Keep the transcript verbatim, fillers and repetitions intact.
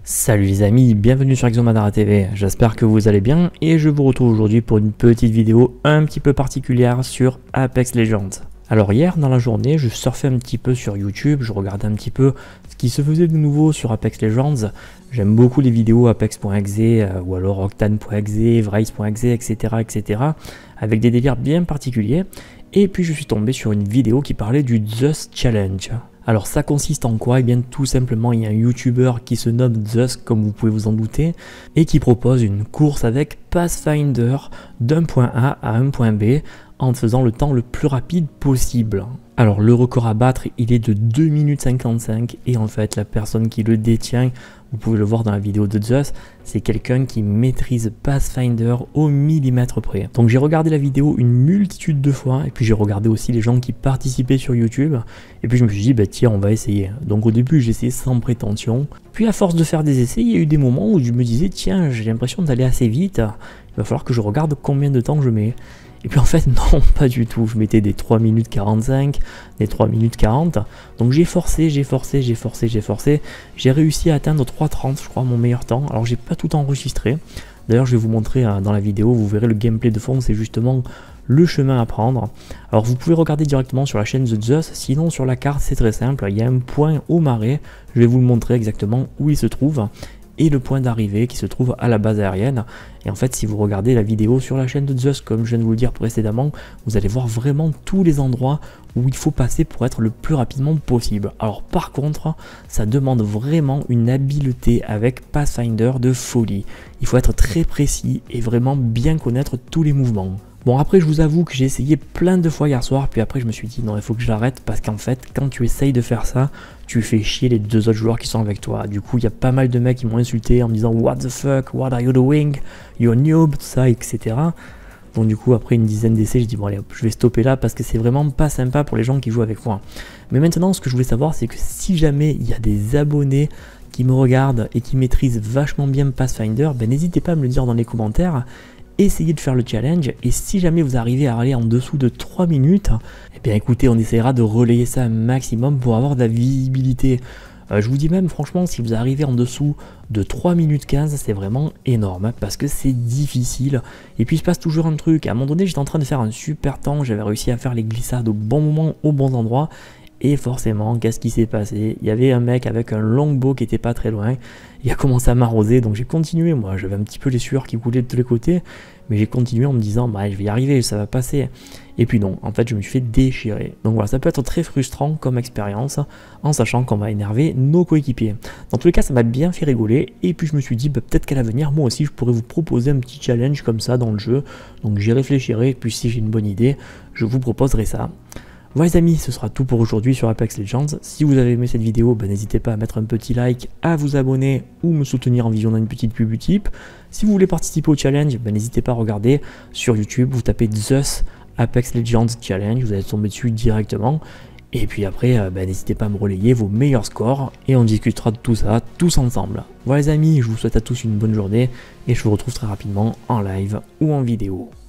Salut les amis, bienvenue sur Exomadara T V, j'espère que vous allez bien et je vous retrouve aujourd'hui pour une petite vidéo un petit peu particulière sur Apex Legends. Alors hier dans la journée, je surfais un petit peu sur YouTube, je regardais un petit peu ce qui se faisait de nouveau sur Apex Legends. J'aime beaucoup les vidéos apex point exe euh, ou alors octane point exe, vrace point exe, et cetera, et cetera avec des délires bien particuliers. Et puis je suis tombé sur une vidéo qui parlait du Zeus Challenge. Alors ça consiste en quoi? Eh bien tout simplement il y a un YouTuber qui se nomme Zeus comme vous pouvez vous en douter et qui propose une course avec Pathfinder d'un point A à un point B en faisant le temps le plus rapide possible. Alors le record à battre il est de deux minutes cinquante-cinq et en fait la personne qui le détient, vous pouvez le voir dans la vidéo de Zeus, c'est quelqu'un qui maîtrise Pathfinder au millimètre près. Donc j'ai regardé la vidéo une multitude de fois et puis j'ai regardé aussi les gens qui participaient sur YouTube et puis je me suis dit bah tiens on va essayer. Donc au début j'ai essayé sans prétention, puis à force de faire des essais il y a eu des moments où je me disais tiens j'ai l'impression d'aller assez vite, il va falloir que je regarde combien de temps je mets. Et puis en fait non, pas du tout, je mettais des trois minutes quarante-cinq, des trois minutes quarante, donc j'ai forcé, j'ai forcé, j'ai forcé, j'ai forcé, j'ai réussi à atteindre trois trente je crois mon meilleur temps, alors j'ai pas tout enregistré, d'ailleurs je vais vous montrer hein, dans la vidéo, vous verrez le gameplay de fond, c'est justement le chemin à prendre. Alors vous pouvez regarder directement sur la chaîne de Zeus, sinon sur la carte c'est très simple, il y a un point au marais, je vais vous le montrer exactement où il se trouve, et le point d'arrivée qui se trouve à la base aérienne. Et en fait si vous regardez la vidéo sur la chaîne de Zeus comme je viens de vous le dire précédemment, vous allez voir vraiment tous les endroits où il faut passer pour être le plus rapidement possible. Alors par contre ça demande vraiment une habileté avec Pathfinder de folie, il faut être très précis et vraiment bien connaître tous les mouvements. Bon après je vous avoue que j'ai essayé plein de fois hier soir, puis après je me suis dit non il faut que je l'arrête parce qu'en fait quand tu essayes de faire ça, tu fais chier les deux autres joueurs qui sont avec toi. Du coup il y a pas mal de mecs qui m'ont insulté en me disant what the fuck, what are you doing, you're noob, tout ça, et cetera. Donc du coup après une dizaine d'essais, je dis bon allez hop, je vais stopper là parce que c'est vraiment pas sympa pour les gens qui jouent avec moi. Mais maintenant ce que je voulais savoir c'est que si jamais il y a des abonnés qui me regardent et qui maîtrisent vachement bien Pathfinder, ben n'hésitez pas à me le dire dans les commentaires. Essayez de faire le challenge et si jamais vous arrivez à aller en dessous de trois minutes, eh bien écoutez on essaiera de relayer ça un maximum pour avoir de la visibilité. Euh, je vous dis même franchement si vous arrivez en dessous de trois minutes quinze c'est vraiment énorme hein, parce que c'est difficile et puis il se passe toujours un truc, à un moment donné j'étais en train de faire un super temps, j'avais réussi à faire les glissades au bon moment, au bon endroit. Et forcément, qu'est-ce qui s'est passé? Il y avait un mec avec un longbow qui était pas très loin. Il a commencé à m'arroser, donc j'ai continué. Moi, j'avais un petit peu les sueurs qui coulaient de tous les côtés. Mais j'ai continué en me disant, bah, je vais y arriver, ça va passer. Et puis non, en fait, je me suis fait déchirer. Donc voilà, ça peut être très frustrant comme expérience, en sachant qu'on va énerver nos coéquipiers. Dans tous les cas, ça m'a bien fait rigoler. Et puis je me suis dit, bah, peut-être qu'à l'avenir, moi aussi, je pourrais vous proposer un petit challenge comme ça dans le jeu. Donc j'y réfléchirai. Et puis si j'ai une bonne idée, je vous proposerai ça. Voilà les amis, ce sera tout pour aujourd'hui sur Apex Legends. Si vous avez aimé cette vidéo, ben, n'hésitez pas à mettre un petit like, à vous abonner ou me soutenir en visionnant une petite pub Utip. Si vous voulez participer au challenge, ben, n'hésitez pas à regarder sur YouTube, vous tapez Zeus Apex Legends Challenge, vous allez tomber dessus directement. Et puis après, ben, n'hésitez pas à me relayer vos meilleurs scores et on discutera de tout ça tous ensemble. Voilà les amis, je vous souhaite à tous une bonne journée et je vous retrouve très rapidement en live ou en vidéo.